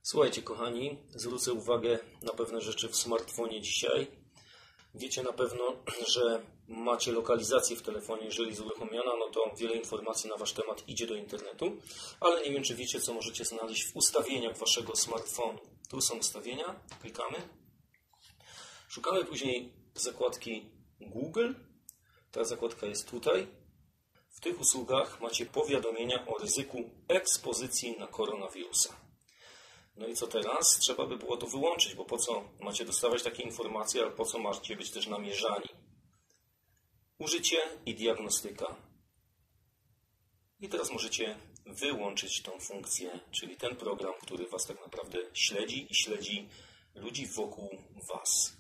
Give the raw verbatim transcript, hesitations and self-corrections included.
Słuchajcie, kochani, zwrócę uwagę na pewne rzeczy w smartfonie dzisiaj. Wiecie na pewno, że macie lokalizację w telefonie, jeżeli jest uruchomiona, no to wiele informacji na wasz temat idzie do internetu, ale nie wiem, czy wiecie, co możecie znaleźć w ustawieniach waszego smartfonu. Tu są ustawienia, klikamy. Szukamy później zakładki Google. Ta zakładka jest tutaj. W tych usługach macie powiadomienia o ryzyku ekspozycji na koronawirusa. No i co teraz? Trzeba by było to wyłączyć, bo po co macie dostawać takie informacje, ale po co macie być też namierzani? Użycie i diagnostyka. I teraz możecie wyłączyć tą funkcję, czyli ten program, który was tak naprawdę śledzi i śledzi ludzi wokół was.